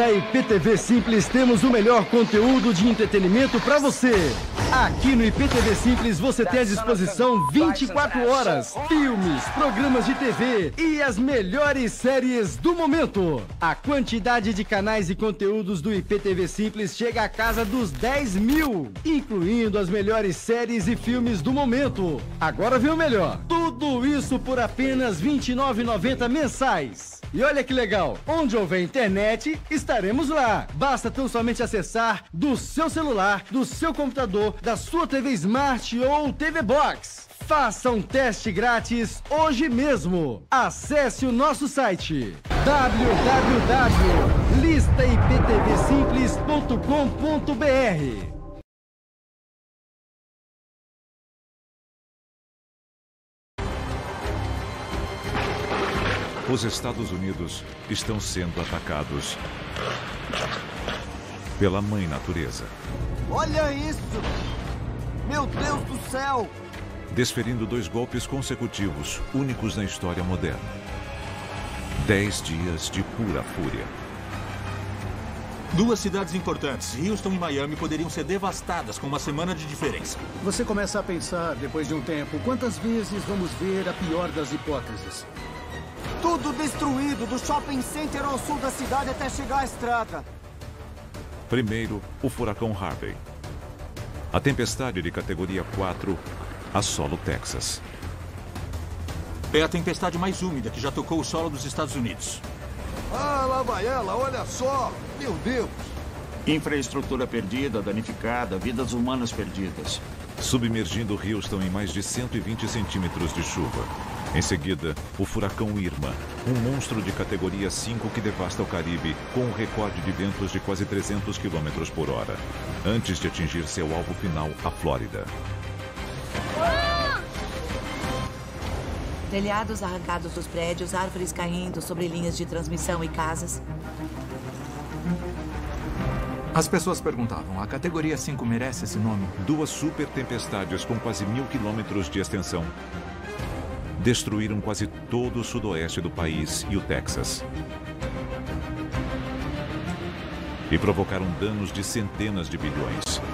Da IPTV Simples temos o melhor conteúdo de entretenimento para você. Aqui no IPTV Simples você tem à disposição 24 horas, filmes, programas de TV e as melhores séries do momento. A quantidade de canais e conteúdos do IPTV Simples chega à casa dos 10 mil, incluindo as melhores séries e filmes do momento. Agora vem o melhor, tudo isso por apenas R$ 29,90 mensais. E olha que legal, onde houver internet, estaremos lá. Basta tão somente acessar do seu celular, do seu computador, da sua TV Smart ou TV Box. Faça um teste grátis hoje mesmo. Acesse o nosso site www.listaiptvsimples.com.br. Os Estados Unidos estão sendo atacados pela Mãe Natureza. Olha isso! Meu Deus do céu! Desferindo 2 golpes consecutivos, únicos na história moderna. 10 dias de pura fúria. 2 cidades importantes, Houston e Miami, poderiam ser devastadas com uma semana de diferença. Você começa a pensar, depois de um tempo, quantas vezes vamos ver a pior das hipóteses? Tudo destruído, do shopping center ao sul da cidade até chegar à estrada. Primeiro, o furacão Harvey. A tempestade de categoria 4 assola o Texas. É a tempestade mais úmida que já tocou o solo dos Estados Unidos. Ah, lá vai ela, olha só! Meu Deus! Infraestrutura perdida, danificada, vidas humanas perdidas. Submergindo Houston em mais de 120 centímetros de chuva. Em seguida, o furacão Irma, um monstro de categoria 5 que devasta o Caribe com um recorde de ventos de quase 300 km por hora, antes de atingir seu alvo final, a Flórida. Telhados arrancados dos prédios, árvores caindo sobre linhas de transmissão e casas. As pessoas perguntavam, a categoria 5 merece esse nome? 2 super tempestades com quase 1.000 quilômetros de extensão destruíram quase todo o sudoeste do país e o Texas. E provocaram danos de centenas de bilhões.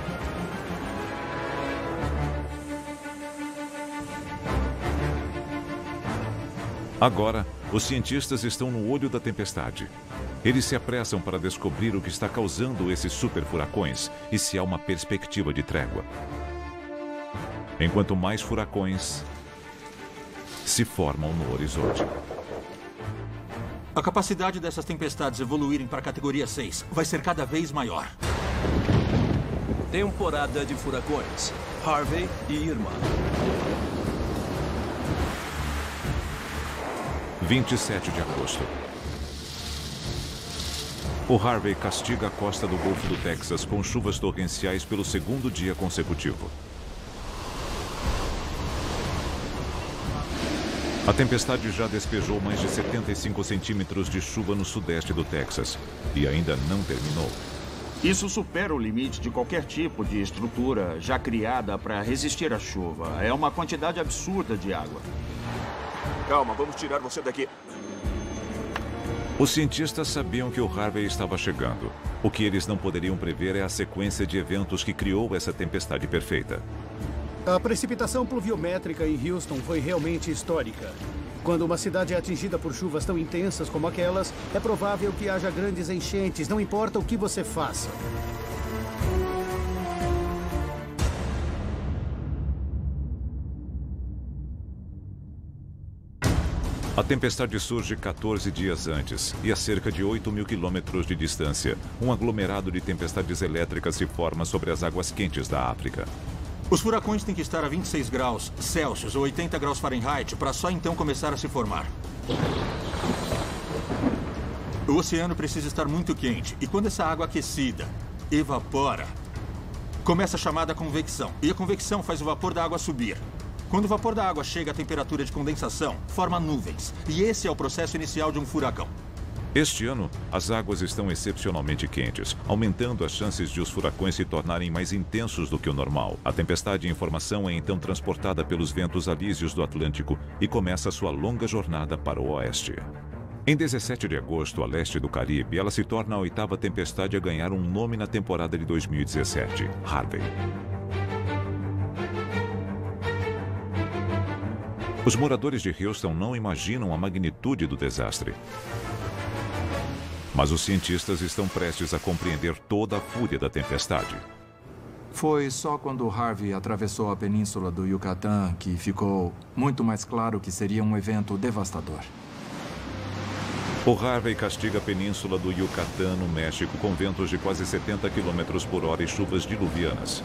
Agora, os cientistas estão no olho da tempestade. Eles se apressam para descobrir o que está causando esses super furacões e se há uma perspectiva de trégua. Enquanto mais furacões se formam no horizonte. A capacidade dessas tempestades evoluírem para a categoria 6 vai ser cada vez maior. Temporada de furacões. Harvey e Irma. 27 de agosto. O Harvey castiga a costa do Golfo do Texas com chuvas torrenciais pelo 2º dia consecutivo. A tempestade já despejou mais de 75 centímetros de chuva no sudeste do Texas e ainda não terminou. Isso supera o limite de qualquer tipo de estrutura já criada para resistir à chuva. É uma quantidade absurda de água. Calma, vamos tirar você daqui. Os cientistas sabiam que o Harvey estava chegando. O que eles não poderiam prever é a sequência de eventos que criou essa tempestade perfeita. A precipitação pluviométrica em Houston foi realmente histórica. Quando uma cidade é atingida por chuvas tão intensas como aquelas, é provável que haja grandes enchentes, não importa o que você faça. A tempestade surge 14 dias antes e a cerca de 8.000 quilômetros de distância. Um aglomerado de tempestades elétricas se forma sobre as águas quentes da África. Os furacões têm que estar a 26 graus Celsius ou 80 graus Fahrenheit para só então começar a se formar. O oceano precisa estar muito quente e quando essa água aquecida evapora, começa a chamada convecção. E a convecção faz o vapor da água subir. Quando o vapor da água chega à temperatura de condensação, forma nuvens. E esse é o processo inicial de um furacão. Este ano, as águas estão excepcionalmente quentes, aumentando as chances de os furacões se tornarem mais intensos do que o normal. A tempestade em formação é então transportada pelos ventos alísios do Atlântico e começa sua longa jornada para o oeste. Em 17 de agosto, a leste do Caribe, ela se torna a 8ª tempestade a ganhar um nome na temporada de 2017, Harvey. Os moradores de Houston não imaginam a magnitude do desastre. Mas os cientistas estão prestes a compreender toda a fúria da tempestade. Foi só quando Harvey atravessou a península do Yucatán que ficou muito mais claro que seria um evento devastador. O Harvey castiga a península do Yucatán, no México, com ventos de quase 70 km por hora e chuvas diluvianas,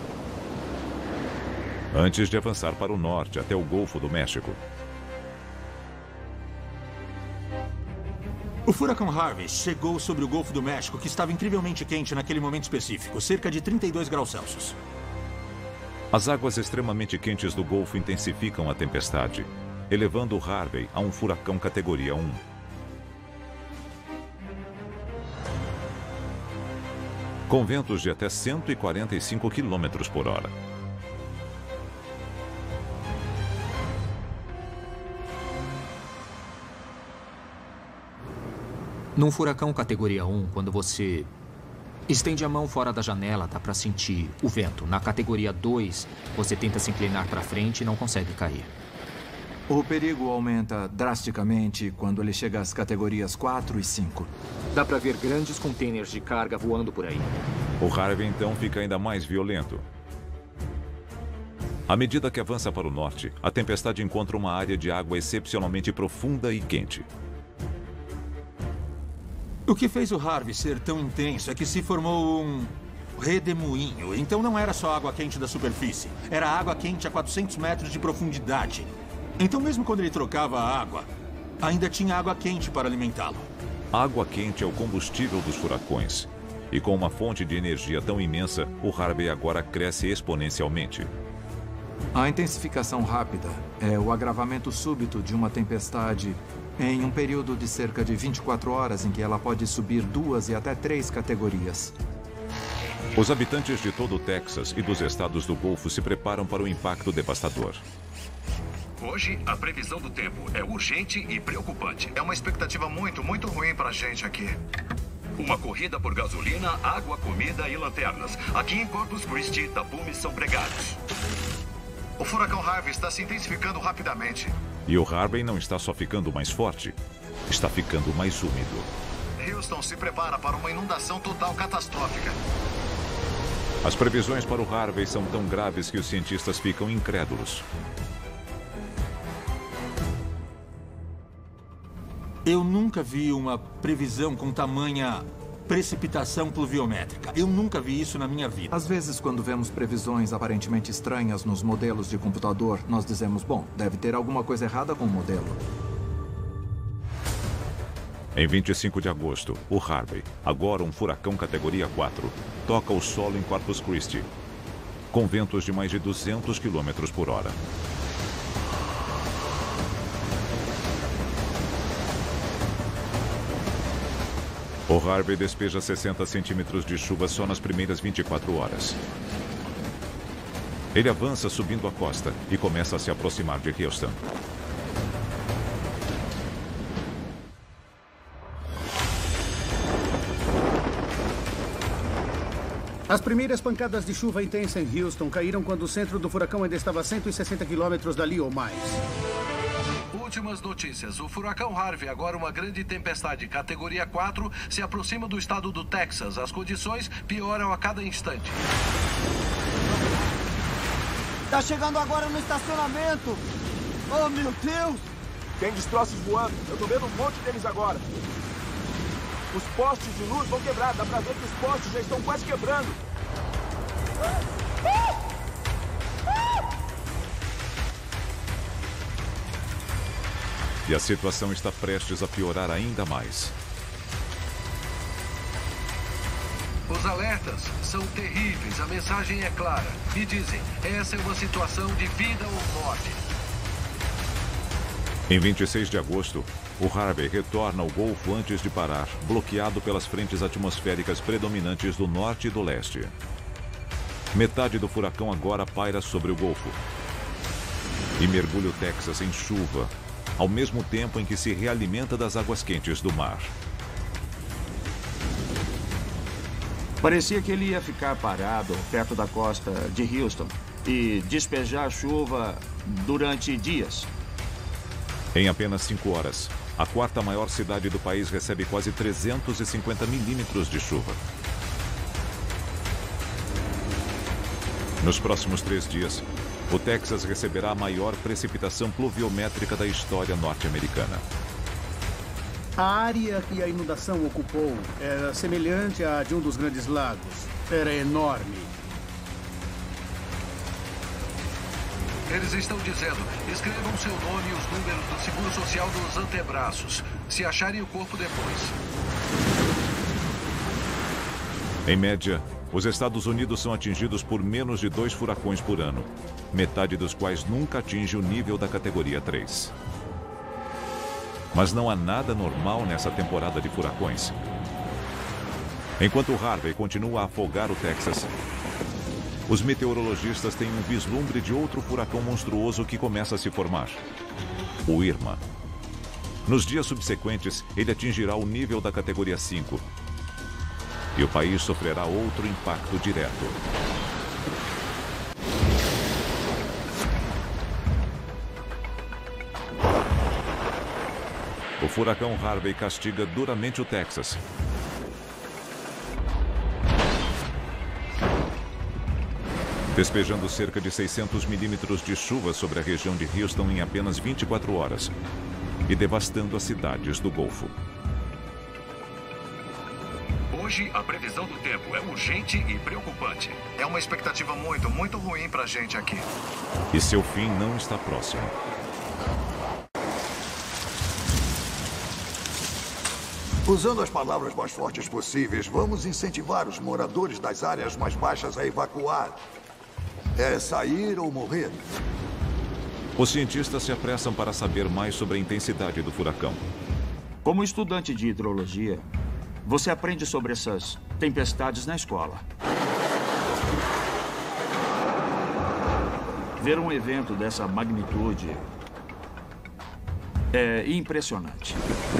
antes de avançar para o norte, até o Golfo do México. O furacão Harvey chegou sobre o Golfo do México, que estava incrivelmente quente naquele momento específico, cerca de 32 graus Celsius. As águas extremamente quentes do Golfo intensificam a tempestade, elevando o Harvey a um furacão categoria 1. Com ventos de até 145 km por hora. Num furacão categoria 1, quando você estende a mão fora da janela, dá para sentir o vento. Na categoria 2, você tenta se inclinar para frente e não consegue cair. O perigo aumenta drasticamente quando ele chega às categorias 4 e 5. Dá para ver grandes containers de carga voando por aí. O Harvey, então, fica ainda mais violento. À medida que avança para o norte, a tempestade encontra uma área de água excepcionalmente profunda e quente. O que fez o Harvey ser tão intenso é que se formou um redemoinho. Então não era só água quente da superfície. Era água quente a 400 metros de profundidade. Então mesmo quando ele trocava a água, ainda tinha água quente para alimentá-lo. A água quente é o combustível dos furacões. E com uma fonte de energia tão imensa, o Harvey agora cresce exponencialmente. A intensificação rápida é o agravamento súbito de uma tempestade em um período de cerca de 24 horas em que ela pode subir 2 e até 3 categorias. Os habitantes de todo o Texas e dos estados do Golfo se preparam para o impacto devastador. Hoje, a previsão do tempo é urgente e preocupante. É uma expectativa muito ruim pra gente aqui. Uma corrida por gasolina, água, comida e lanternas. Aqui em Corpus Christi, tapumes são pregados. O furacão Harvey está se intensificando rapidamente. E o Harvey não está só ficando mais forte, está ficando mais úmido. Houston se prepara para uma inundação total catastrófica. As previsões para o Harvey são tão graves que os cientistas ficam incrédulos. Eu nunca vi uma previsão com tamanha precipitação pluviométrica. Eu nunca vi isso na minha vida. Às vezes, quando vemos previsões aparentemente estranhas nos modelos de computador, nós dizemos, bom, deve ter alguma coisa errada com o modelo. Em 25 de agosto, o Harvey, agora um furacão categoria 4, toca o solo em Corpus Christi, com ventos de mais de 200 km por hora. O Harvey despeja 60 centímetros de chuva só nas primeiras 24 horas. Ele avança subindo a costa e começa a se aproximar de Houston. As primeiras pancadas de chuva intensa em Houston caíram quando o centro do furacão ainda estava a 160 quilômetros dali ou mais. Últimas notícias. O furacão Harvey, agora uma grande tempestade categoria 4, se aproxima do estado do Texas. As condições pioram a cada instante. Tá chegando agora no estacionamento. Oh, meu Deus! Tem destroços voando. Eu tô vendo um monte deles agora. Os postes de luz vão quebrar. Dá pra ver que os postes já estão quase quebrando. E a situação está prestes a piorar ainda mais. Os alertas são terríveis, a mensagem é clara. E dizem, essa é uma situação de vida ou morte. Em 26 de agosto, o Harvey retorna ao Golfo antes de parar, bloqueado pelas frentes atmosféricas predominantes do norte e do leste. Metade do furacão agora paira sobre o Golfo e mergulha o Texas em chuva, ao mesmo tempo em que se realimenta das águas quentes do mar. Parecia que ele ia ficar parado perto da costa de Houston e despejar chuva durante dias. Em apenas 5 horas, a quarta maior cidade do país recebe quase 350 milímetros de chuva. Nos próximos 3 dias, o Texas receberá a maior precipitação pluviométrica da história norte-americana. A área que a inundação ocupou era semelhante à de um dos grandes lagos. Era enorme. Eles estão dizendo, escrevam seu nome e os números do seguro social nos antebraços, se acharem o corpo depois. Em média, os Estados Unidos são atingidos por menos de 2 furacões por ano, metade dos quais nunca atinge o nível da categoria 3. Mas não há nada normal nessa temporada de furacões. Enquanto Harvey continua a afogar o Texas, os meteorologistas têm um vislumbre de outro furacão monstruoso que começa a se formar: o Irma. Nos dias subsequentes, ele atingirá o nível da categoria 5. E o país sofrerá outro impacto direto. O furacão Harvey castiga duramente o Texas. Despejando cerca de 600 milímetros de chuva sobre a região de Houston em apenas 24 horas e devastando as cidades do Golfo. Hoje, a previsão do tempo é urgente e preocupante. É uma expectativa muito, muito ruim pra gente aqui. E seu fim não está próximo. Usando as palavras mais fortes possíveis, vamos incentivar os moradores das áreas mais baixas a evacuar. É sair ou morrer. Os cientistas se apressam para saber mais sobre a intensidade do furacão. Como estudante de hidrologia, você aprende sobre essas tempestades na escola. Ver um evento dessa magnitude é impressionante.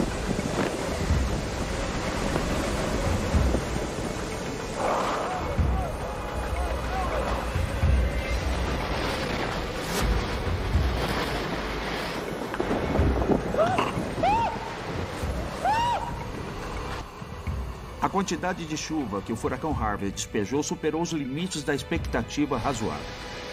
A quantidade de chuva que o furacão Harvey despejou superou os limites da expectativa razoável.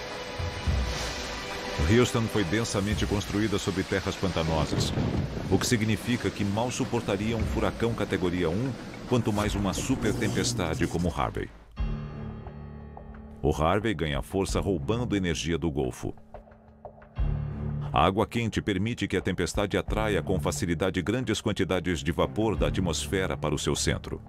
Houston foi densamente construída sobre terras pantanosas, o que significa que mal suportaria um furacão categoria 1, quanto mais uma super tempestade como Harvey. O Harvey ganha força roubando energia do Golfo. A água quente permite que a tempestade atraia com facilidade grandes quantidades de vapor da atmosfera para o seu centro.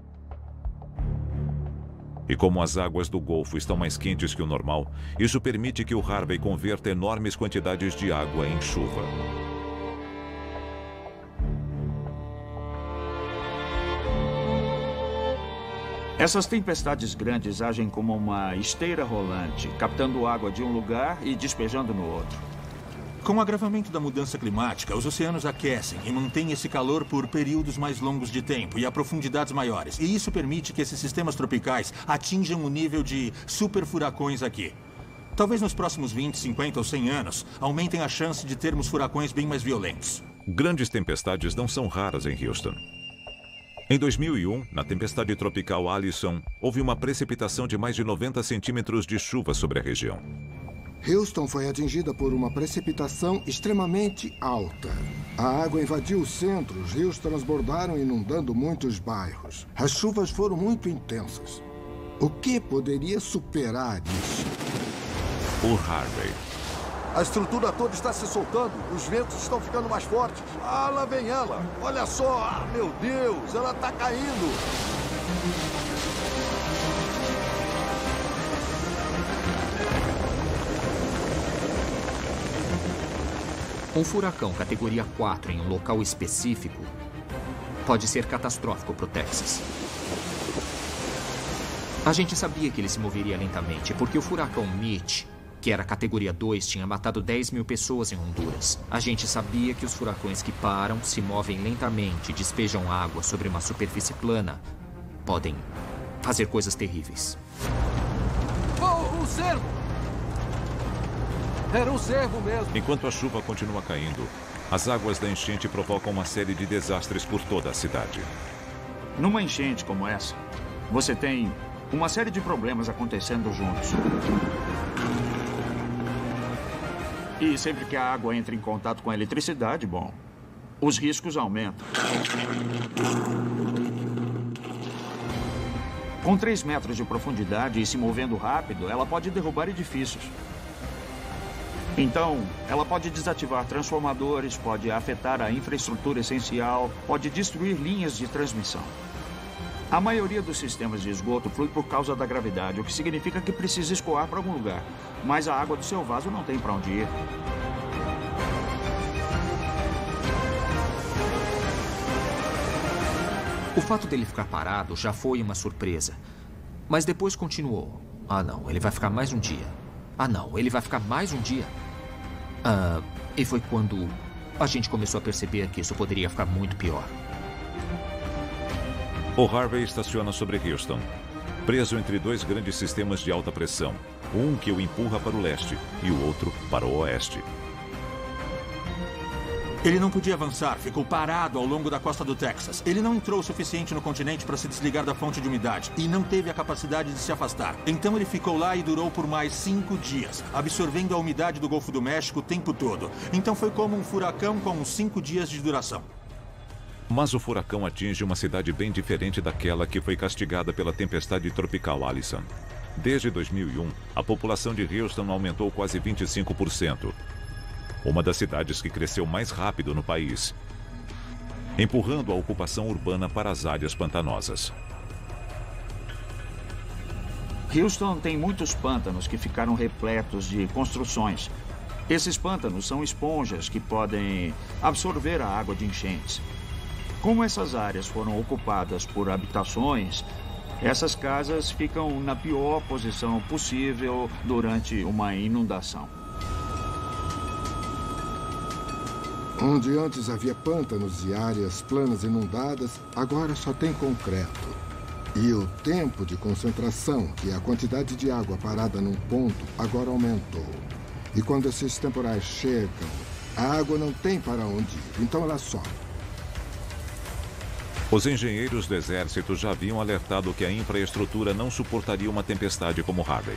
E como as águas do Golfo estão mais quentes que o normal, isso permite que o Harvey converta enormes quantidades de água em chuva. Essas tempestades grandes agem como uma esteira rolante, captando água de um lugar e despejando no outro. Com o agravamento da mudança climática, os oceanos aquecem e mantêm esse calor por períodos mais longos de tempo e a profundidades maiores. E isso permite que esses sistemas tropicais atinjam o nível de superfuracões aqui. Talvez nos próximos 20, 50 ou 100 anos, aumentem a chance de termos furacões bem mais violentos. Grandes tempestades não são raras em Houston. Em 2001, na tempestade tropical Allison, houve uma precipitação de mais de 90 centímetros de chuva sobre a região. Houston foi atingida por uma precipitação extremamente alta. A água invadiu o centro, os rios transbordaram, inundando muitos bairros. As chuvas foram muito intensas. O que poderia superar isso? O Harvey. A estrutura toda está se soltando. Os ventos estão ficando mais fortes. Ah, lá vem ela. Olha só. Ah, meu Deus, ela está caindo. Um furacão categoria 4 em um local específico pode ser catastrófico para o Texas. A gente sabia que ele se moveria lentamente, porque o furacão Mitch que era categoria 2, tinha matado 10 mil pessoas em Honduras. A gente sabia que os furacões que param, se movem lentamente e despejam água sobre uma superfície plana podem fazer coisas terríveis. Oh, um cervo! Era um cervo mesmo. Enquanto a chuva continua caindo, as águas da enchente provocam uma série de desastres por toda a cidade. Numa enchente como essa, você tem uma série de problemas acontecendo juntos. E sempre que a água entra em contato com a eletricidade, bom, os riscos aumentam. Com 3 metros de profundidade e se movendo rápido, ela pode derrubar edifícios. Então, ela pode desativar transformadores, pode afetar a infraestrutura essencial, pode destruir linhas de transmissão. A maioria dos sistemas de esgoto flui por causa da gravidade, o que significa que precisa escoar para algum lugar. Mas a água do seu vaso não tem para onde ir. O fato dele ficar parado já foi uma surpresa. Mas depois continuou. Ah, não, ele vai ficar mais um dia. Ah, não, ele vai ficar mais um dia. E foi quando a gente começou a perceber que isso poderia ficar muito pior. O Harvey estaciona sobre Houston, preso entre 2 grandes sistemas de alta pressão, um que o empurra para o leste e o outro para o oeste. Ele não podia avançar, ficou parado ao longo da costa do Texas. Ele não entrou o suficiente no continente para se desligar da fonte de umidade e não teve a capacidade de se afastar. Então ele ficou lá e durou por mais 5 dias, absorvendo a umidade do Golfo do México o tempo todo. Então foi como um furacão com uns 5 dias de duração. Mas o furacão atinge uma cidade bem diferente daquela que foi castigada pela tempestade tropical Allison. Desde 2001, a população de Houston aumentou quase 25%. Uma das cidades que cresceu mais rápido no país, empurrando a ocupação urbana para as áreas pantanosas. Houston tem muitos pântanos que ficaram repletos de construções. Esses pântanos são esponjas que podem absorver a água de enchentes. Como essas áreas foram ocupadas por habitações, essas casas ficam na pior posição possível durante uma inundação. Onde antes havia pântanos e áreas planas inundadas, agora só tem concreto. E o tempo de concentração, que é a quantidade de água parada num ponto, agora aumentou. E quando esses temporais chegam, a água não tem para onde ir, então ela sobe. Os engenheiros do exército já haviam alertado que a infraestrutura não suportaria uma tempestade como Harvey.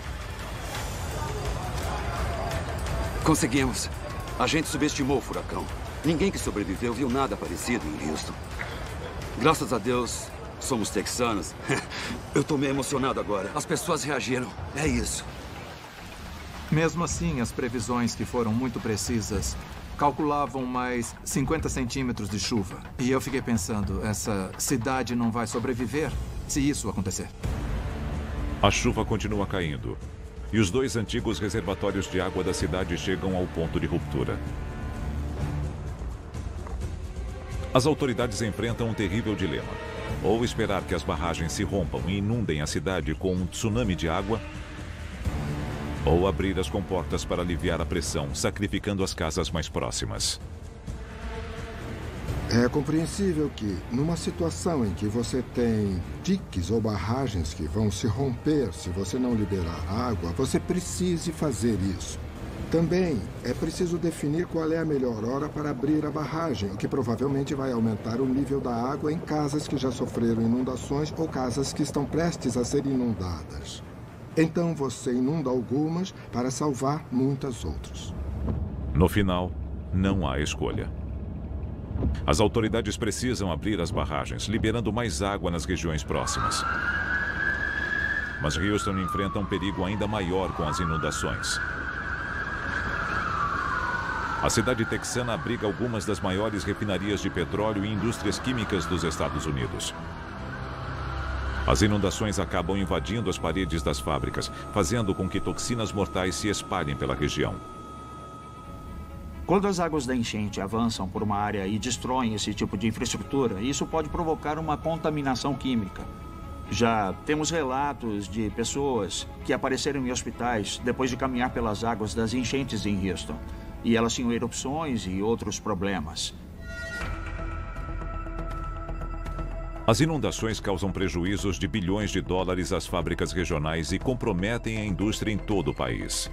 Conseguimos. A gente subestimou o furacão. Ninguém que sobreviveu viu nada parecido em Houston. Graças a Deus, somos texanos. Eu tô meio emocionado agora. As pessoas reagiram. É isso. Mesmo assim, as previsões, que foram muito precisas, calculavam mais 50 centímetros de chuva. E eu fiquei pensando, essa cidade não vai sobreviver se isso acontecer. A chuva continua caindo. E os 2 antigos reservatórios de água da cidade chegam ao ponto de ruptura. As autoridades enfrentam um terrível dilema. Ou esperar que as barragens se rompam e inundem a cidade com um tsunami de água, ou abrir as comportas para aliviar a pressão, sacrificando as casas mais próximas. É compreensível que, numa situação em que você tem diques ou barragens que vão se romper se você não liberar água, você precise fazer isso. Também é preciso definir qual é a melhor hora para abrir a barragem, o que provavelmente vai aumentar o nível da água em casas que já sofreram inundações ou casas que estão prestes a ser inundadas. Então você inunda algumas para salvar muitas outras. No final, não há escolha. As autoridades precisam abrir as barragens, liberando mais água nas regiões próximas. Mas Houston enfrenta um perigo ainda maior com as inundações. A cidade texana abriga algumas das maiores refinarias de petróleo e indústrias químicas dos Estados Unidos. As inundações acabam invadindo as paredes das fábricas, fazendo com que toxinas mortais se espalhem pela região. Quando as águas da enchente avançam por uma área e destroem esse tipo de infraestrutura, isso pode provocar uma contaminação química. Já temos relatos de pessoas que apareceram em hospitais depois de caminhar pelas águas das enchentes em Houston. E elas tinham erupções e outros problemas. As inundações causam prejuízos de bilhões de dólares às fábricas regionais e comprometem a indústria em todo o país.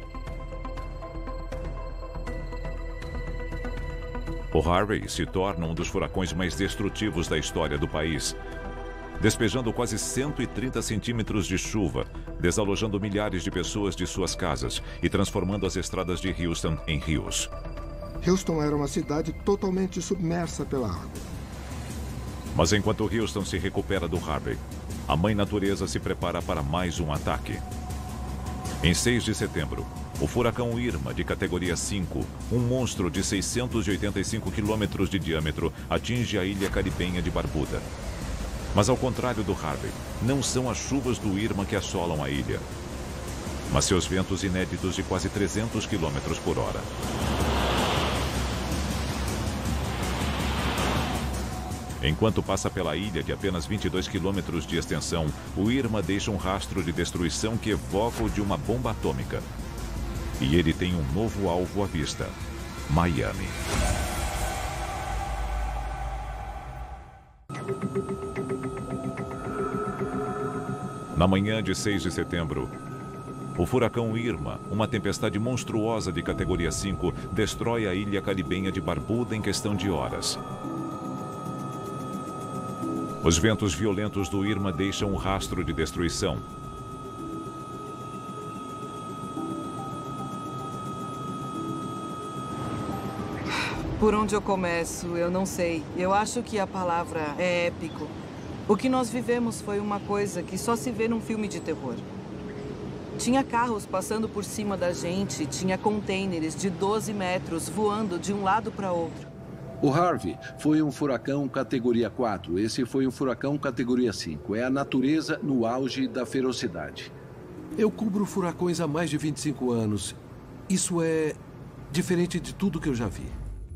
O Harvey se torna um dos furacões mais destrutivos da história do país, despejando quase 130 centímetros de chuva, desalojando milhares de pessoas de suas casas e transformando as estradas de Houston em rios. Houston era uma cidade totalmente submersa pela água. Mas enquanto Houston se recupera do Harvey, a Mãe Natureza se prepara para mais um ataque. Em 6 de setembro, o furacão Irma, de categoria 5, um monstro de 685 quilômetros de diâmetro, atinge a ilha caribenha de Barbuda. Mas ao contrário do Harvey, não são as chuvas do Irma que assolam a ilha, mas seus ventos inéditos de quase 300 quilômetros por hora. Enquanto passa pela ilha de apenas 22 quilômetros de extensão, o Irma deixa um rastro de destruição que evoca o de uma bomba atômica. E ele tem um novo alvo à vista: Miami. Na manhã de 6 de setembro, o furacão Irma, uma tempestade monstruosa de categoria 5, destrói a ilha caribenha de Barbuda em questão de horas. Os ventos violentos do Irma deixam um rastro de destruição. Por onde eu começo, eu não sei. Eu acho que a palavra é épico. O que nós vivemos foi uma coisa que só se vê num filme de terror. Tinha carros passando por cima da gente, tinha containers de 12 metros voando de um lado para outro. O Harvey foi um furacão categoria 4, esse foi um furacão categoria 5. É a natureza no auge da ferocidade. Eu cubro furacões há mais de 25 anos. Isso é diferente de tudo que eu já vi.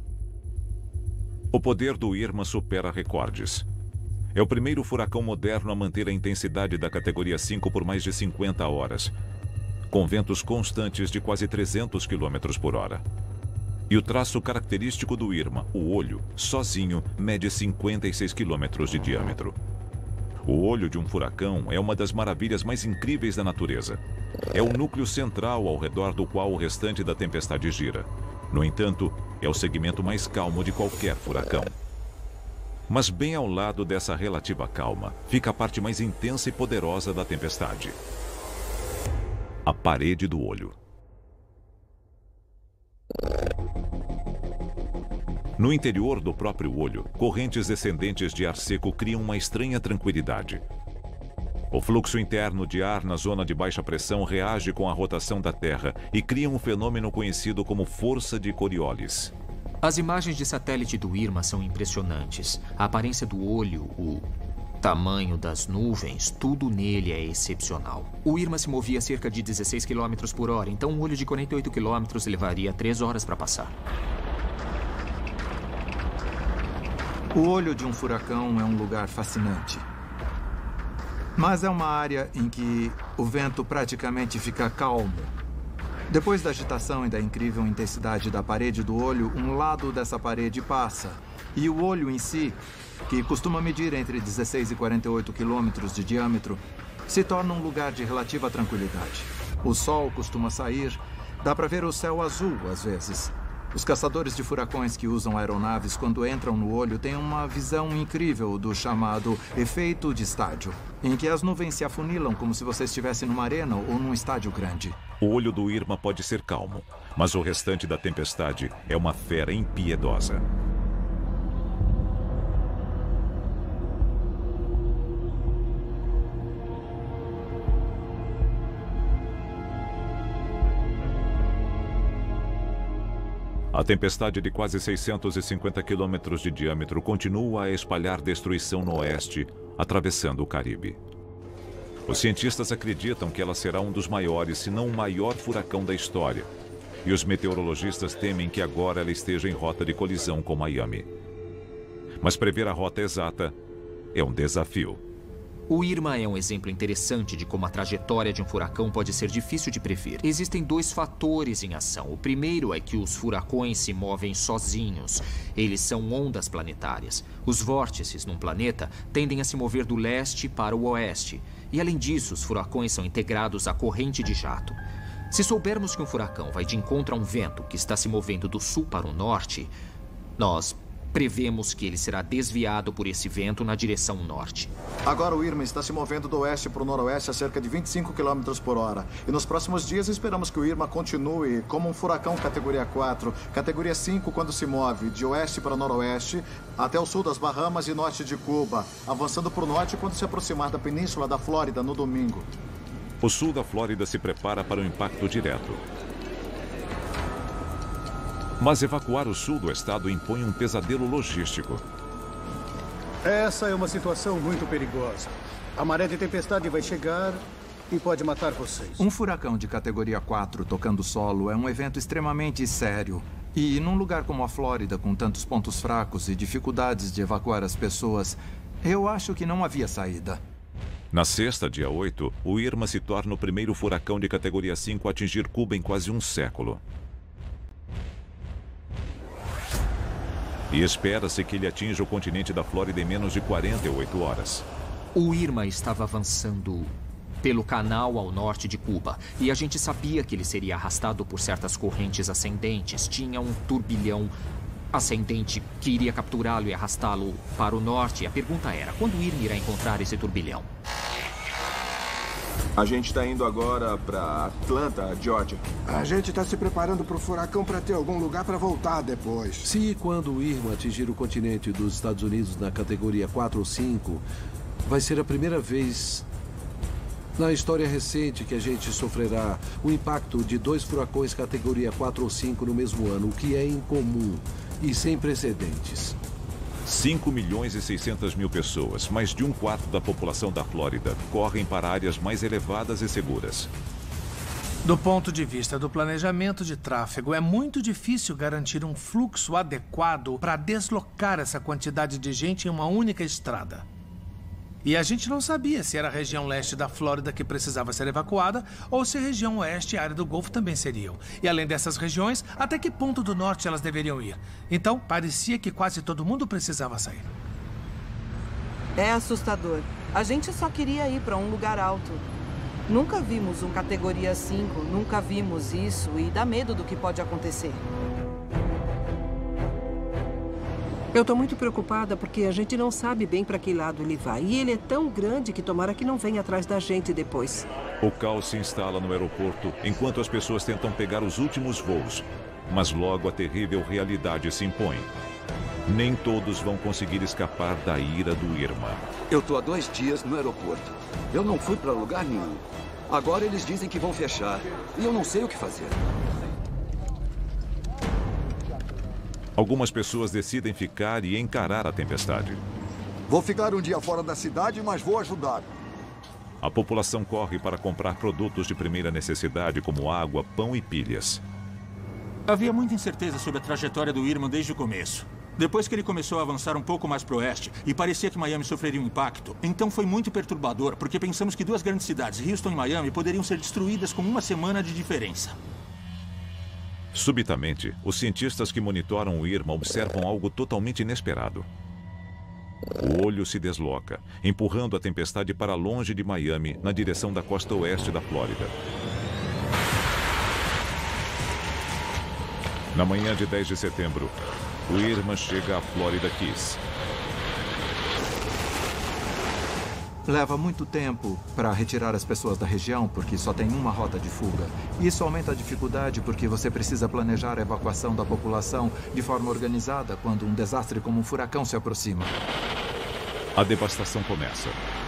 O poder do Irma supera recordes. É o primeiro furacão moderno a manter a intensidade da categoria 5 por mais de 50 horas, com ventos constantes de quase 300 km por hora. E o traço característico do Irma, o olho, sozinho, mede 56 quilômetros de diâmetro. O olho de um furacão é uma das maravilhas mais incríveis da natureza. É o núcleo central ao redor do qual o restante da tempestade gira. No entanto, é o segmento mais calmo de qualquer furacão. Mas bem ao lado dessa relativa calma, fica a parte mais intensa e poderosa da tempestade: a parede do olho. No interior do próprio olho, correntes descendentes de ar seco criam uma estranha tranquilidade. O fluxo interno de ar na zona de baixa pressão reage com a rotação da Terra e cria um fenômeno conhecido como força de Coriolis. As imagens de satélite do Irma são impressionantes. A aparência do olho, o tamanho das nuvens, tudo nele é excepcional. O Irma se movia a cerca de 16 km por hora, então um olho de 48 km levaria 3 horas para passar. O olho de um furacão é um lugar fascinante. Mas é uma área em que o vento praticamente fica calmo. Depois da agitação e da incrível intensidade da parede do olho, um lado dessa parede passa. E o olho em si, que costuma medir entre 16 e 48 quilômetros de diâmetro, se torna um lugar de relativa tranquilidade. O sol costuma sair, dá para ver o céu azul às vezes. Os caçadores de furacões que usam aeronaves quando entram no olho têm uma visão incrível do chamado efeito de estádio, em que as nuvens se afunilam como se você estivesse numa arena ou num estádio grande. O olho do Irma pode ser calmo, mas o restante da tempestade é uma fera impiedosa. A tempestade de quase 650 quilômetros de diâmetro continua a espalhar destruição no oeste, atravessando o Caribe. Os cientistas acreditam que ela será um dos maiores, se não o maior furacão da história. E os meteorologistas temem que agora ela esteja em rota de colisão com Miami. Mas prever a rota exata é um desafio. O Irma é um exemplo interessante de como a trajetória de um furacão pode ser difícil de prever. Existem dois fatores em ação. O primeiro é que os furacões se movem sozinhos. Eles são ondas planetárias. Os vórtices num planeta tendem a se mover do leste para o oeste. E além disso, os furacões são integrados à corrente de jato. Se soubermos que um furacão vai de encontro a um vento que está se movendo do sul para o norte, nós prevemos que ele será desviado por esse vento na direção norte. Agora o Irma está se movendo do oeste para o noroeste a cerca de 25 km por hora. E nos próximos dias esperamos que o Irma continue como um furacão categoria 4, categoria 5 quando se move de oeste para noroeste até o sul das Bahamas e norte de Cuba, avançando para o norte quando se aproximar da península da Flórida no domingo. O sul da Flórida se prepara para o impacto direto. Mas evacuar o sul do estado impõe um pesadelo logístico. Essa é uma situação muito perigosa. A maré de tempestade vai chegar e pode matar vocês. Um furacão de categoria 4 tocando solo é um evento extremamente sério. E num lugar como a Flórida, com tantos pontos fracos e dificuldades de evacuar as pessoas, eu acho que não havia saída. Na sexta, dia 8, o Irma se torna o primeiro furacão de categoria 5 a atingir Cuba em quase um século. E espera-se que ele atinja o continente da Flórida em menos de 48 horas. O Irma estava avançando pelo canal ao norte de Cuba. E a gente sabia que ele seria arrastado por certas correntes ascendentes. Tinha um turbilhão ascendente que iria capturá-lo e arrastá-lo para o norte. A pergunta era, quando o Irma irá encontrar esse turbilhão? A gente está indo agora para Atlanta, Georgia. A gente está se preparando para o furacão para ter algum lugar para voltar depois. Se e quando o Irma atingir o continente dos Estados Unidos na categoria 4 ou 5, vai ser a primeira vez na história recente que a gente sofrerá o impacto de 2 furacões categoria 4 ou 5 no mesmo ano, o que é incomum e sem precedentes. 5.600.000 pessoas, mais de 1/4 da população da Flórida, correm para áreas mais elevadas e seguras. Do ponto de vista do planejamento de tráfego, é muito difícil garantir um fluxo adequado para deslocar essa quantidade de gente em uma única estrada. E a gente não sabia se era a região leste da Flórida que precisava ser evacuada ou se a região oeste e a área do Golfo também seriam. E além dessas regiões, até que ponto do norte elas deveriam ir. Então, parecia que quase todo mundo precisava sair. É assustador. A gente só queria ir para um lugar alto. Nunca vimos um categoria 5, nunca vimos isso e dá medo do que pode acontecer. Eu estou muito preocupada porque a gente não sabe bem para que lado ele vai. E ele é tão grande que tomara que não venha atrás da gente depois. O caos se instala no aeroporto enquanto as pessoas tentam pegar os últimos voos. Mas logo a terrível realidade se impõe. Nem todos vão conseguir escapar da ira do Irma. Eu estou há 2 dias no aeroporto. Eu não fui para lugar nenhum. Agora eles dizem que vão fechar. E eu não sei o que fazer. Algumas pessoas decidem ficar e encarar a tempestade. Vou ficar um dia fora da cidade, mas vou ajudar. A população corre para comprar produtos de primeira necessidade, como água, pão e pilhas. Havia muita incerteza sobre a trajetória do Irma desde o começo. Depois que ele começou a avançar um pouco mais para o oeste e parecia que Miami sofreria um impacto, então foi muito perturbador, porque pensamos que 2 grandes cidades, Houston e Miami, poderiam ser destruídas com 1 semana de diferença. Subitamente, os cientistas que monitoram o Irma observam algo totalmente inesperado. O olho se desloca, empurrando a tempestade para longe de Miami, na direção da costa oeste da Flórida. Na manhã de 10 de setembro, o Irma chega à Florida Keys. Leva muito tempo para retirar as pessoas da região, porque só tem uma rota de fuga. Isso aumenta a dificuldade porque você precisa planejar a evacuação da população de forma organizada quando um desastre como um furacão se aproxima. A devastação começa.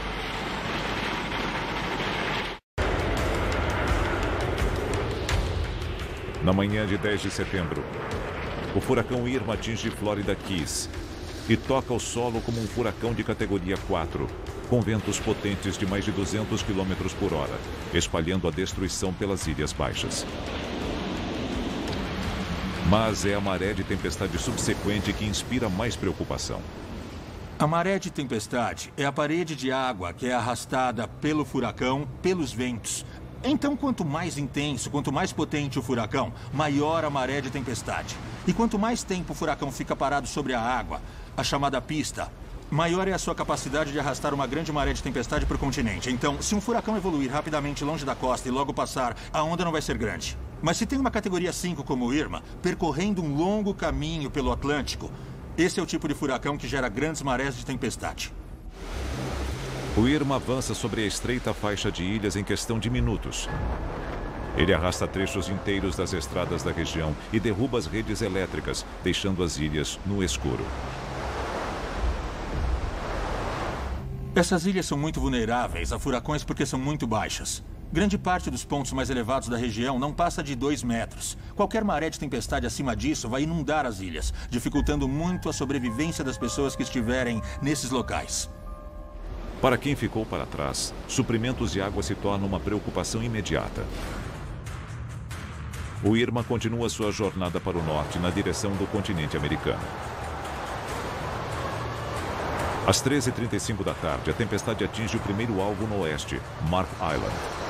Na manhã de 10 de setembro, o furacão Irma atinge Florida Keys e toca o solo como um furacão de categoria 4, com ventos potentes de mais de 200 km por hora, espalhando a destruição pelas Ilhas Baixas. Mas é a maré de tempestade subsequente que inspira mais preocupação. A maré de tempestade é a parede de água que é arrastada pelo furacão, pelos ventos. Então, quanto mais intenso, quanto mais potente o furacão, maior a maré de tempestade. E quanto mais tempo o furacão fica parado sobre a água, a chamada pista, maior é a sua capacidade de arrastar uma grande maré de tempestade para o continente. Então, se um furacão evoluir rapidamente longe da costa e logo passar, a onda não vai ser grande. Mas se tem uma categoria 5 como o Irma, percorrendo um longo caminho pelo Atlântico, esse é o tipo de furacão que gera grandes marés de tempestade. O Irma avança sobre a estreita faixa de ilhas em questão de minutos. Ele arrasta trechos inteiros das estradas da região e derruba as redes elétricas, deixando as ilhas no escuro. Essas ilhas são muito vulneráveis a furacões porque são muito baixas. Grande parte dos pontos mais elevados da região não passa de 2 metros. Qualquer maré de tempestade acima disso vai inundar as ilhas, dificultando muito a sobrevivência das pessoas que estiverem nesses locais. Para quem ficou para trás, suprimentos e água se tornam uma preocupação imediata. O Irma continua sua jornada para o norte, na direção do continente americano. Às 13h35 da tarde, a tempestade atinge o primeiro alvo no oeste, Mark Island.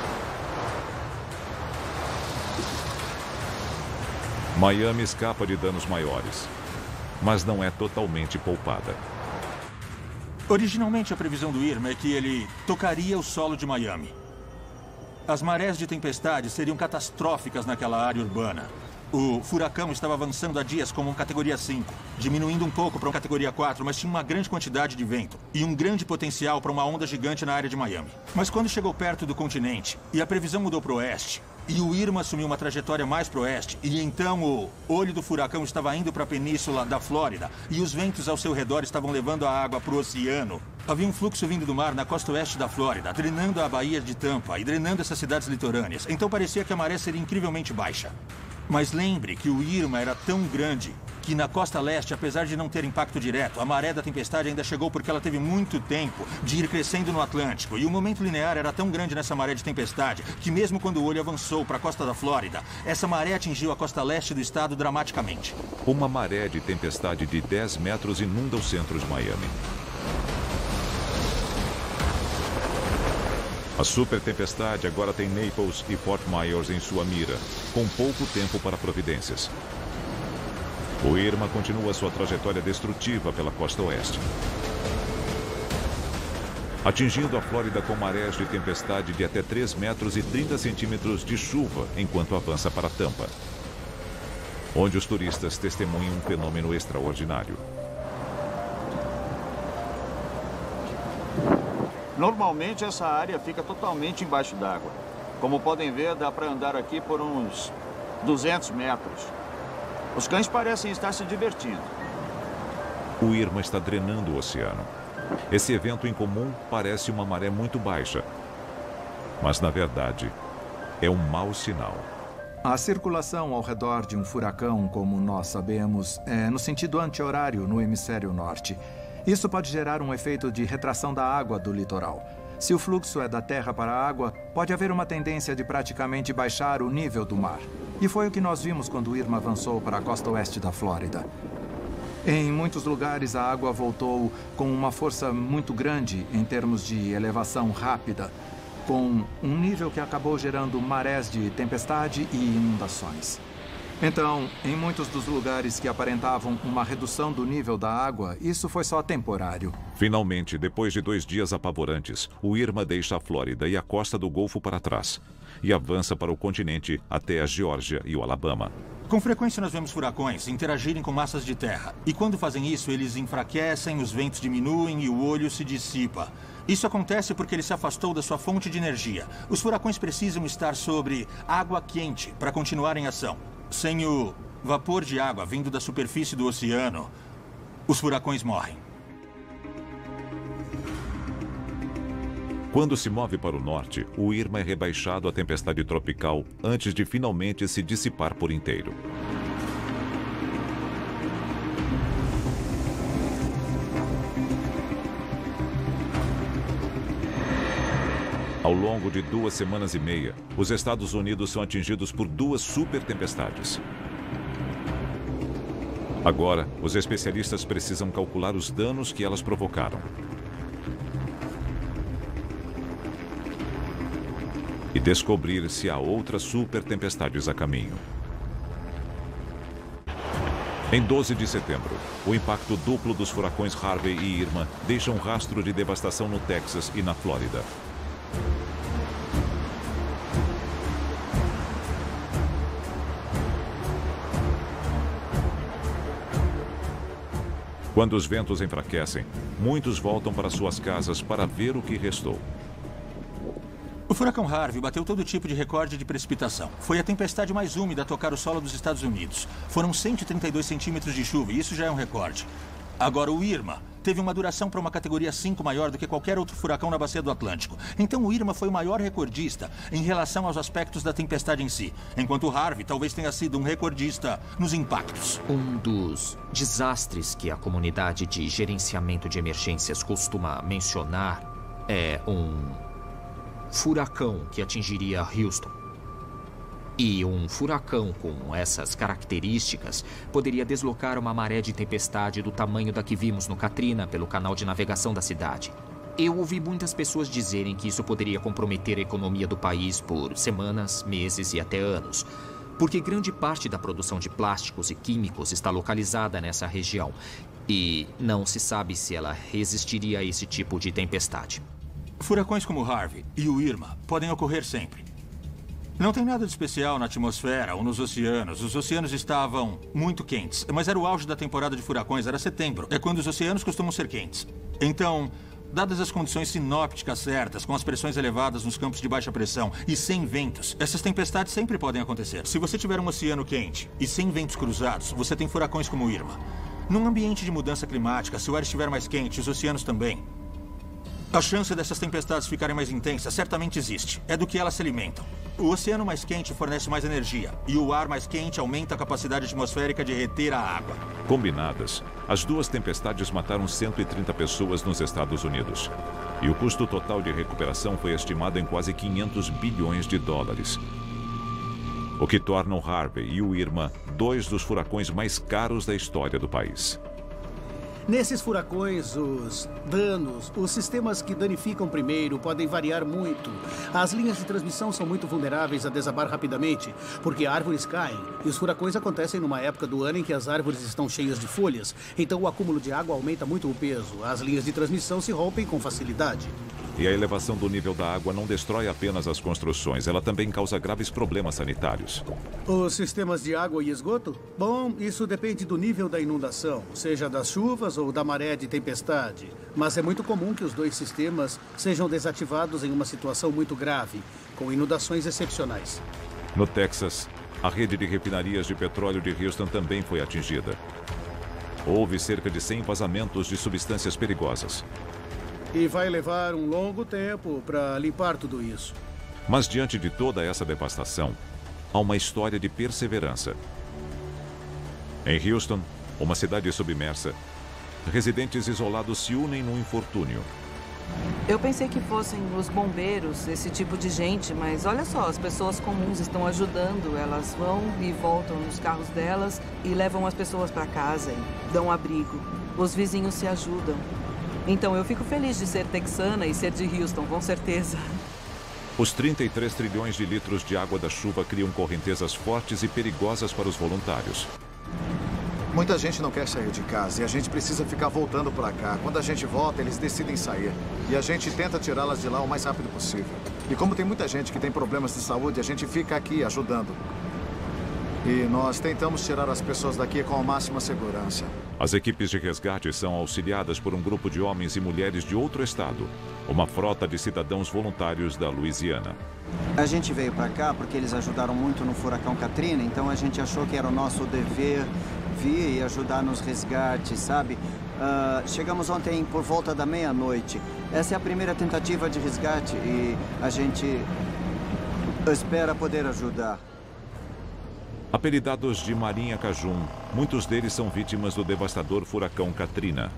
Miami escapa de danos maiores, mas não é totalmente poupada. Originalmente, a previsão do Irma é que ele tocaria o solo de Miami. As marés de tempestade seriam catastróficas naquela área urbana. O furacão estava avançando há dias como categoria 5, diminuindo um pouco para uma categoria 4, mas tinha uma grande quantidade de vento e um grande potencial para uma onda gigante na área de Miami. Mas quando chegou perto do continente e a previsão mudou para o oeste, e o Irma assumiu uma trajetória mais para o oeste, e então o olho do furacão estava indo para a península da Flórida, e os ventos ao seu redor estavam levando a água para o oceano. Havia um fluxo vindo do mar na costa oeste da Flórida, drenando a Baía de Tampa e drenando essas cidades litorâneas. Então parecia que a maré seria incrivelmente baixa. Mas lembre que o Irma era tão grande que na costa leste, apesar de não ter impacto direto, a maré da tempestade ainda chegou porque ela teve muito tempo de ir crescendo no Atlântico. E o momento linear era tão grande nessa maré de tempestade que mesmo quando o olho avançou para a costa da Flórida, essa maré atingiu a costa leste do estado dramaticamente. Uma maré de tempestade de 10 metros inunda o centro de Miami. A super tempestade agora tem Naples e Fort Myers em sua mira, com pouco tempo para providências. O Irma continua sua trajetória destrutiva pela costa oeste, atingindo a Flórida com marés de tempestade de até 3 metros e 30 centímetros de chuva enquanto avança para Tampa, onde os turistas testemunham um fenômeno extraordinário. Normalmente essa área fica totalmente embaixo d'água. Como podem ver, dá para andar aqui por uns 200 metros. Os cães parecem estar se divertindo. O Irma está drenando o oceano. Esse evento incomum parece uma maré muito baixa, mas na verdade é um mau sinal. A circulação ao redor de um furacão, como nós sabemos, é no sentido anti-horário no hemisfério norte. Isso pode gerar um efeito de retração da água do litoral. Se o fluxo é da terra para a água, pode haver uma tendência de praticamente baixar o nível do mar. E foi o que nós vimos quando o Irma avançou para a costa oeste da Flórida. Em muitos lugares, a água voltou com uma força muito grande em termos de elevação rápida, com um nível que acabou gerando marés de tempestade e inundações. Então, em muitos dos lugares que aparentavam uma redução do nível da água, isso foi só temporário. Finalmente, depois de 2 dias apavorantes, o Irma deixa a Flórida e a costa do Golfo para trás e avança para o continente até a Geórgia e o Alabama. Com frequência nós vemos furacões interagirem com massas de terra. E quando fazem isso, eles enfraquecem, os ventos diminuem e o olho se dissipa. Isso acontece porque ele se afastou da sua fonte de energia. Os furacões precisam estar sobre água quente para continuar em ação. Sem o vapor de água vindo da superfície do oceano, os furacões morrem. Quando se move para o norte, o Irma é rebaixado à tempestade tropical antes de finalmente se dissipar por inteiro. Ao longo de 2 semanas e meia, os Estados Unidos são atingidos por 2 super tempestades. Agora, os especialistas precisam calcular os danos que elas provocaram. E descobrir se há outras super tempestades a caminho. Em 12 de setembro, o impacto duplo dos furacões Harvey e Irma deixa um rastro de devastação no Texas e na Flórida. Quando os ventos enfraquecem, muitos voltam para suas casas para ver o que restou. O furacão Harvey bateu todo tipo de recorde de precipitação. Foi a tempestade mais úmida a tocar o solo dos Estados Unidos. Foram 132 centímetros de chuva e isso já é um recorde. Agora, o Irma teve uma duração para uma categoria 5 maior do que qualquer outro furacão na bacia do Atlântico. Então, o Irma foi o maior recordista em relação aos aspectos da tempestade em si, enquanto o Harvey talvez tenha sido um recordista nos impactos. Um dos desastres que a comunidade de gerenciamento de emergências costuma mencionar é um furacão que atingiria Houston. E um furacão com essas características poderia deslocar uma maré de tempestade do tamanho da que vimos no Katrina pelo canal de navegação da cidade. Eu ouvi muitas pessoas dizerem que isso poderia comprometer a economia do país por semanas, meses e até anos, porque grande parte da produção de plásticos e químicos está localizada nessa região e não se sabe se ela resistiria a esse tipo de tempestade. Furacões como o Harvey e o Irma podem ocorrer sempre. Não tem nada de especial na atmosfera ou nos oceanos. Os oceanos estavam muito quentes, mas era o auge da temporada de furacões, era setembro. É quando os oceanos costumam ser quentes. Então, dadas as condições sinópticas certas, com as pressões elevadas nos campos de baixa pressão e sem ventos, essas tempestades sempre podem acontecer. Se você tiver um oceano quente e sem ventos cruzados, você tem furacões como o Irma. Num ambiente de mudança climática, se o ar estiver mais quente, os oceanos também, a chance dessas tempestades ficarem mais intensas certamente existe. É do que elas se alimentam. O oceano mais quente fornece mais energia e o ar mais quente aumenta a capacidade atmosférica de reter a água. Combinadas, as duas tempestades mataram 130 pessoas nos Estados Unidos. E o custo total de recuperação foi estimado em quase 500 bilhões de dólares. O que torna o Harvey e o Irma dois dos furacões mais caros da história do país. Nesses furacões, os danos, os sistemas que danificam primeiro podem variar muito. As linhas de transmissão são muito vulneráveis a desabar rapidamente, porque árvores caem. E os furacões acontecem numa época do ano em que as árvores estão cheias de folhas. Então o acúmulo de água aumenta muito o peso. As linhas de transmissão se rompem com facilidade. E a elevação do nível da água não destrói apenas as construções, ela também causa graves problemas sanitários. Os sistemas de água e esgoto? Bom, isso depende do nível da inundação, seja das chuvas ou da maré de tempestade. Mas é muito comum que os dois sistemas sejam desativados em uma situação muito grave, com inundações excepcionais. No Texas, a rede de refinarias de petróleo de Houston também foi atingida. Houve cerca de 100 vazamentos de substâncias perigosas. E vai levar um longo tempo para limpar tudo isso. Mas diante de toda essa devastação, há uma história de perseverança. Em Houston, uma cidade submersa, residentes isolados se unem num infortúnio. Eu pensei que fossem os bombeiros, esse tipo de gente, mas olha só, as pessoas comuns estão ajudando. Elas vão e voltam nos carros delas e levam as pessoas para casa e dão abrigo. Os vizinhos se ajudam. Então eu fico feliz de ser texana e ser de Houston, com certeza. Os 33 trilhões de litros de água da chuva criam correntezas fortes e perigosas para os voluntários. Muita gente não quer sair de casa e a gente precisa ficar voltando para cá. Quando a gente volta, eles decidem sair. E a gente tenta tirá-las de lá o mais rápido possível. E como tem muita gente que tem problemas de saúde, a gente fica aqui ajudando. E nós tentamos tirar as pessoas daqui com a máxima segurança. As equipes de resgate são auxiliadas por um grupo de homens e mulheres de outro estado. Uma frota de cidadãos voluntários da Louisiana. A gente veio para cá porque eles ajudaram muito no furacão Katrina, então a gente achou que era o nosso dever vir e ajudar nos resgates, sabe? Chegamos ontem por volta da meia-noite. Essa é a primeira tentativa de resgate e a gente espera poder ajudar. Apelidados de Marinha Cajun, muitos deles são vítimas do devastador furacão Katrina.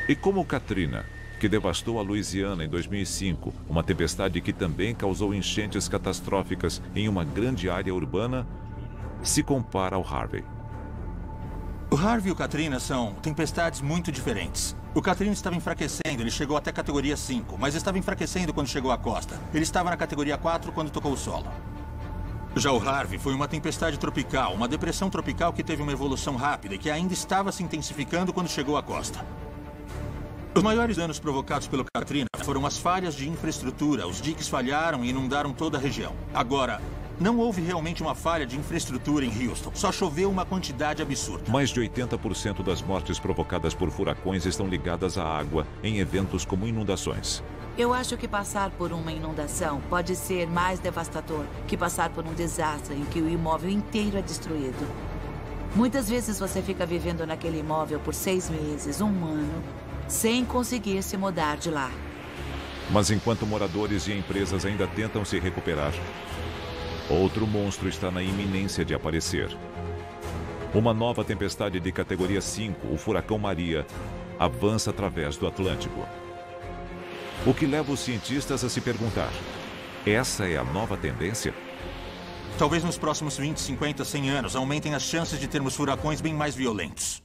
E como Katrina, que devastou a Louisiana em 2005, uma tempestade que também causou enchentes catastróficas em uma grande área urbana, se compara ao Harvey. O Harvey e o Katrina são tempestades muito diferentes. O Katrina estava enfraquecendo, ele chegou até categoria 5, mas estava enfraquecendo quando chegou à costa. Ele estava na categoria 4 quando tocou o solo. Já o Harvey foi uma tempestade tropical, uma depressão tropical que teve uma evolução rápida e que ainda estava se intensificando quando chegou à costa. Os maiores danos provocados pelo Katrina foram as falhas de infraestrutura. Os diques falharam e inundaram toda a região. Agora, não houve realmente uma falha de infraestrutura em Houston. Só choveu uma quantidade absurda. Mais de 80% das mortes provocadas por furacões estão ligadas à água em eventos como inundações. Eu acho que passar por uma inundação pode ser mais devastador que passar por um desastre em que o imóvel inteiro é destruído. Muitas vezes você fica vivendo naquele imóvel por 6 meses, 1 ano, sem conseguir se mudar de lá. Mas enquanto moradores e empresas ainda tentam se recuperar, outro monstro está na iminência de aparecer. Uma nova tempestade de categoria 5, o furacão Maria, avança através do Atlântico. O que leva os cientistas a se perguntar: essa é a nova tendência? Talvez nos próximos 20, 50, 100 anos aumentem as chances de termos furacões bem mais violentos.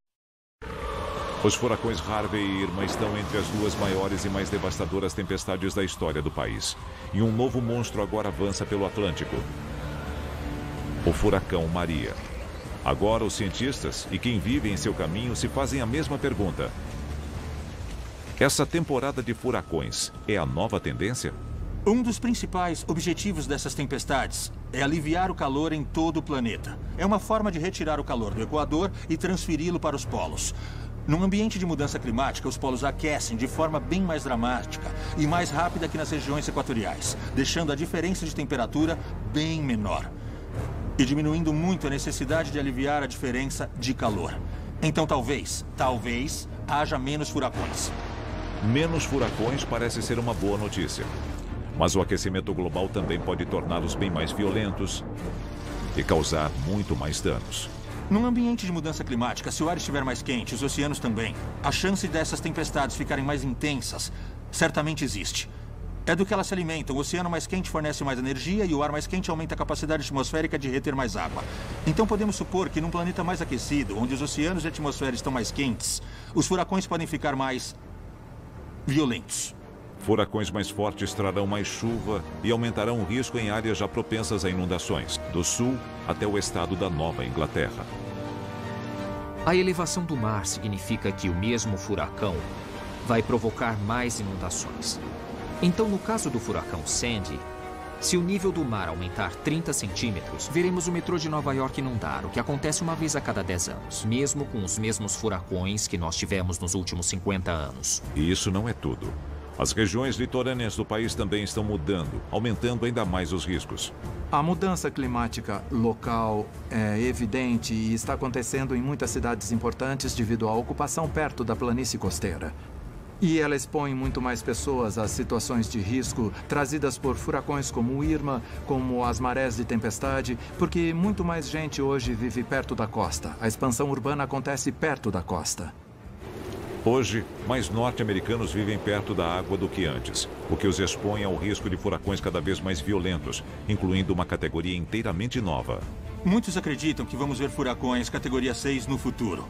Os furacões Harvey e Irma estão entre as 2 maiores e mais devastadoras tempestades da história do país. E um novo monstro agora avança pelo Atlântico: o furacão Maria. Agora os cientistas e quem vive em seu caminho se fazem a mesma pergunta: essa temporada de furacões é a nova tendência? Um dos principais objetivos dessas tempestades é aliviar o calor em todo o planeta. É uma forma de retirar o calor do Equador e transferi-lo para os polos. Num ambiente de mudança climática, os polos aquecem de forma bem mais dramática e mais rápida que nas regiões equatoriais, deixando a diferença de temperatura bem menor e diminuindo muito a necessidade de aliviar a diferença de calor. Então talvez haja menos furacões. Menos furacões parece ser uma boa notícia. Mas o aquecimento global também pode torná-los bem mais violentos e causar muito mais danos. Num ambiente de mudança climática, se o ar estiver mais quente, os oceanos também, a chance dessas tempestades ficarem mais intensas certamente existe. É do que elas se alimentam. O oceano mais quente fornece mais energia e o ar mais quente aumenta a capacidade atmosférica de reter mais água. Então podemos supor que num planeta mais aquecido, onde os oceanos e a atmosfera estão mais quentes, os furacões podem ficar mais violentos. Furacões mais fortes trarão mais chuva e aumentarão o risco em áreas já propensas a inundações, do sul até o estado da Nova Inglaterra. A elevação do mar significa que o mesmo furacão vai provocar mais inundações. Então, no caso do furacão Sandy, se o nível do mar aumentar 30 centímetros, veremos o metrô de Nova York inundar, o que acontece uma vez a cada 10 anos, mesmo com os mesmos furacões que nós tivemos nos últimos 50 anos. E isso não é tudo. As regiões litorâneas do país também estão mudando, aumentando ainda mais os riscos. A mudança climática local é evidente e está acontecendo em muitas cidades importantes devido à ocupação perto da planície costeira. E ela expõe muito mais pessoas a situações de risco trazidas por furacões como o Irma, como as marés de tempestade, porque muito mais gente hoje vive perto da costa. A expansão urbana acontece perto da costa. Hoje, mais norte-americanos vivem perto da água do que antes, o que os expõe ao risco de furacões cada vez mais violentos, incluindo uma categoria inteiramente nova. Muitos acreditam que vamos ver furacões categoria 6 no futuro.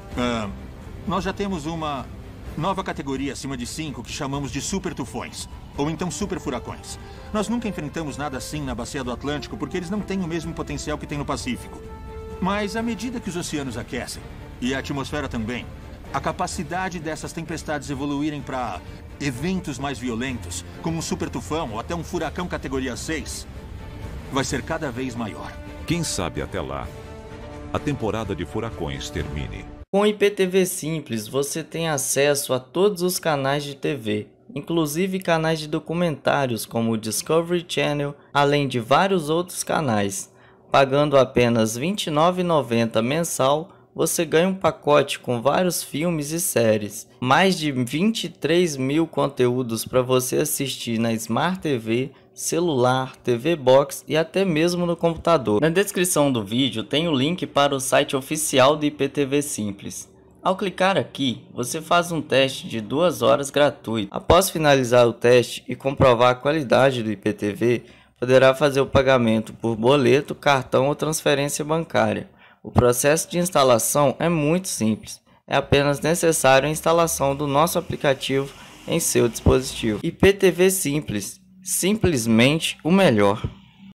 Nós já temos uma nova categoria acima de 5 que chamamos de super tufões, ou então super furacões. Nós nunca enfrentamos nada assim na bacia do Atlântico porque eles não têm o mesmo potencial que tem no Pacífico. Mas à medida que os oceanos aquecem, e a atmosfera também, a capacidade dessas tempestades evoluírem para eventos mais violentos, como um super tufão ou até um furacão categoria 6, vai ser cada vez maior. Quem sabe até lá, a temporada de furacões termine. Com o IPTV Simples, você tem acesso a todos os canais de TV, inclusive canais de documentários como o Discovery Channel, além de vários outros canais. Pagando apenas R$ 29,90 mensal, você ganha um pacote com vários filmes e séries, mais de 23 mil conteúdos para você assistir na Smart TV, celular, TV Box e até mesmo no computador. Na descrição do vídeo tem o link para o site oficial do IPTV Simples. Ao clicar aqui, você faz um teste de 2 horas gratuito. Após finalizar o teste e comprovar a qualidade do IPTV, poderá fazer o pagamento por boleto, cartão ou transferência bancária. O processo de instalação é muito simples. É apenas necessário a instalação do nosso aplicativo em seu dispositivo. IPTV Simples, simplesmente o melhor.